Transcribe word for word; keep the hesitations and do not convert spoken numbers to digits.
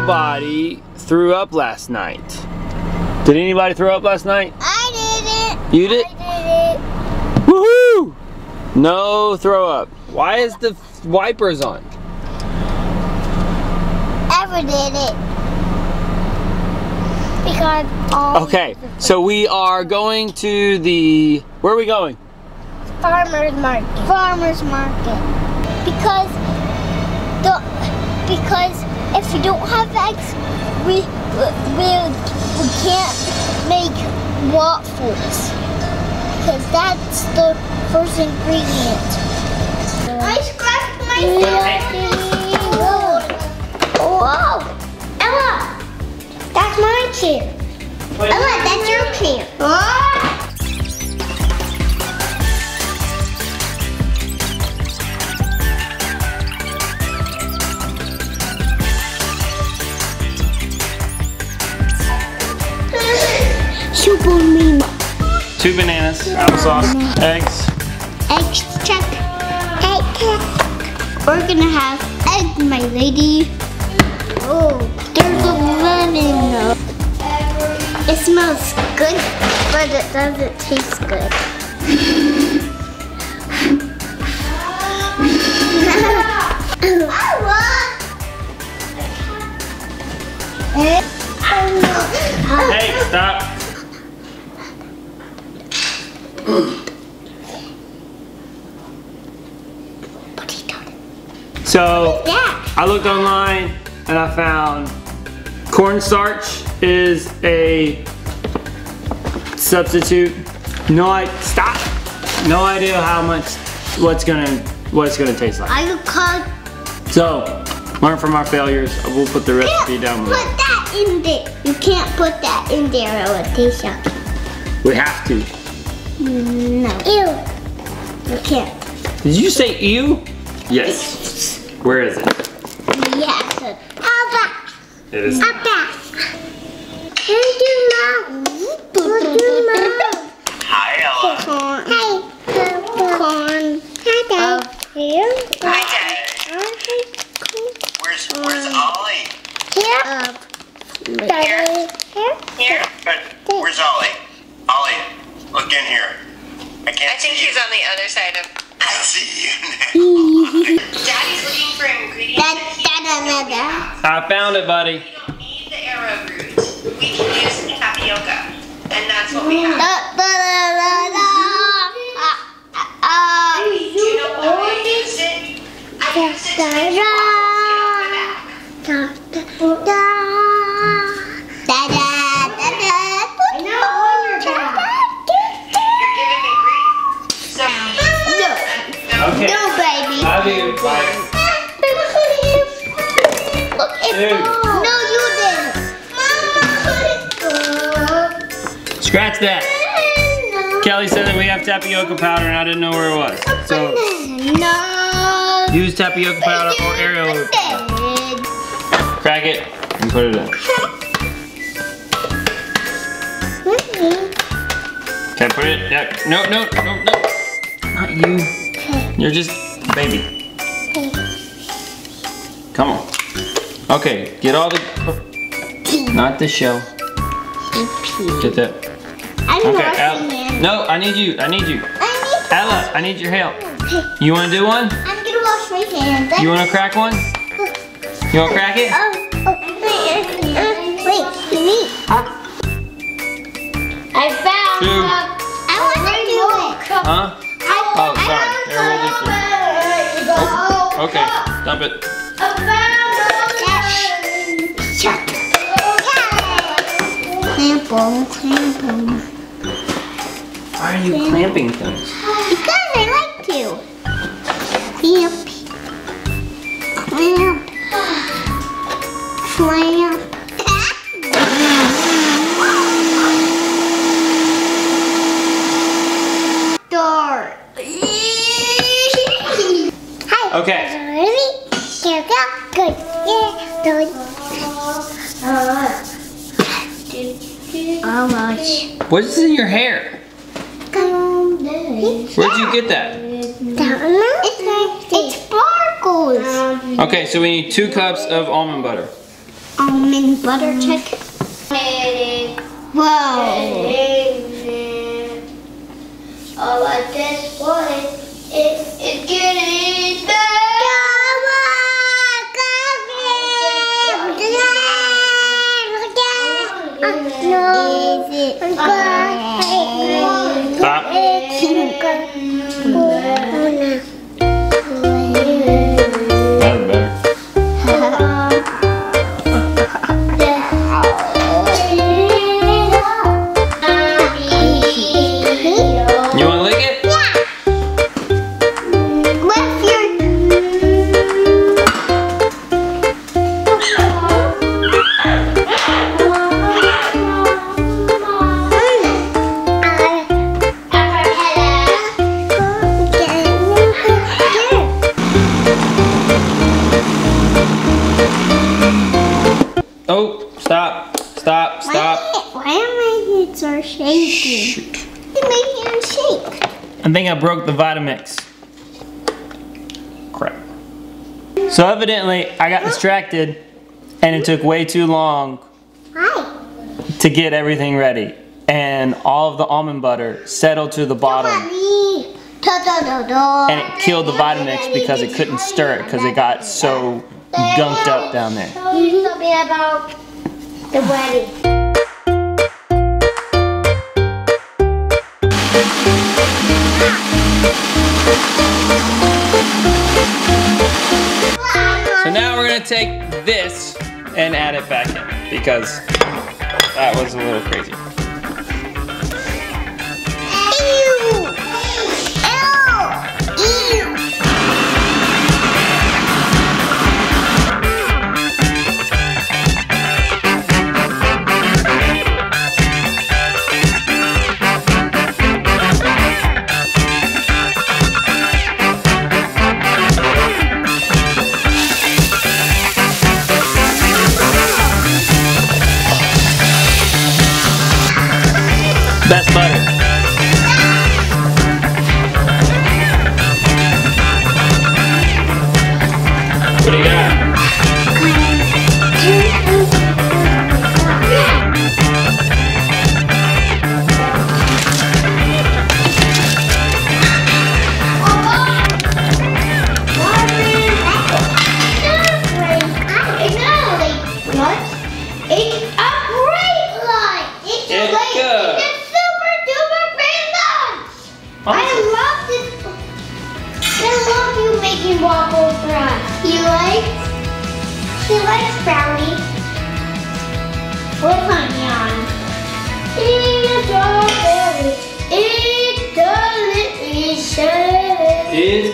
nobody threw up last night. Did anybody throw up last night? I didn't. You did? I did it. Woohoo! No throw up. Why is the wipers on? Ever did it. Because all Okay, so we are going to the, where are we going? farmer's market. Farmer's market. Because the because if we don't have eggs, we we we can't make waffles. Because that's the first ingredient. I scratched my foot. Whoa! Ella! That's my chair. Ella, that's your chair. Ah! Super Mima. Two bananas, applesauce, eggs. Eggs check. Egg check. We're gonna have eggs, my lady. Oh, there's a lemon though. It smells good, but it doesn't taste good. Hey, stop. So, I looked online and I found cornstarch is a substitute. No, I stop. No idea how much what's gonna what it's gonna taste like. I could call. So, learn from our failures. We'll put the recipe down below. Put that in there. You can't put that in there. It would taste yucky. We have to. No. Ew. You can't. Did you say ew? Yes. Where is it? Yes. Up back. It is. Up back. Put your mouth. Put your mouth. Hi, Ella. Corn. Hi. Corn. Hi, Dad. Here. Hi, Daddy. Where's Where's Ollie? Here. Daddy. Here. Here. But where's Ollie? Ollie, look in here. I can't I think see he's you. on the other side of. I see you now. Daddy's looking for ingredients. Da, da, da, da, da. I found it, buddy. We don't need the arrowroot. We can use tapioca, and that's what we have. Da, da, da, da, da. Uh, uh, Do you know how I use it? I use it to make waffles. Get on the back. da, da, da. Da, da, da, da. I know on your back. You're giving me grief. So, Okay. No, baby. Love you. Bye. Look, it Dude. No, you didn't. Scratch that. Kelly said that we have tapioca powder and I didn't know where it was. So No. use tapioca powder or Ariel. Crack it and put it in. Okay, put it. Yeah. No, no, no, no. Not you. You're just baby. Come on. Okay, get all the. Not the shell. Get that. I'm Okay, washing Ella. it. No, I need you. I need you. I need Ella, I need your help. You want to do one? I'm gonna wash my hands. You want to crack one? You want to crack it? Oh, oh, wait, uh, wait, me. I found Two. I want to do it. Huh? I, Oh, sorry. Here, we'll do two. Oh, okay, dump it. Shut. Clamp them, clamp them. Why are you clamping things? Because I like to. Clamp. Clamp. Clamp. Door. Hi. Okay. Ready? Here we go. Good. Yeah. Good. How much? What's in your hair? Where'd you get that? It's, it sparkles. Okay, so we need two cups of almond butter. almond butter check. Whoa. All at this point, it, it's getting better. Stop. That's better. You want to lick it? Yeah. What's your... Oh, stop, stop, stop. Why, why are my hands are shaking? Shoot. They make hands shake. I think I broke the Vitamix. Crap. So evidently, I got distracted and it took way too long Hi. to get everything ready. And all of the almond butter settled to the bottom. Mommy. Da, da, da, da. And it killed the Vitamix because it couldn't stir it because it got so gunked up down there. Tell me something about the wedding. So now we're gonna take this and add it back in because that was a little crazy. Best butter. What do you got? Waffle for us. He likes, he likes brownie with honey on. It's strawberry. It's delicious. Is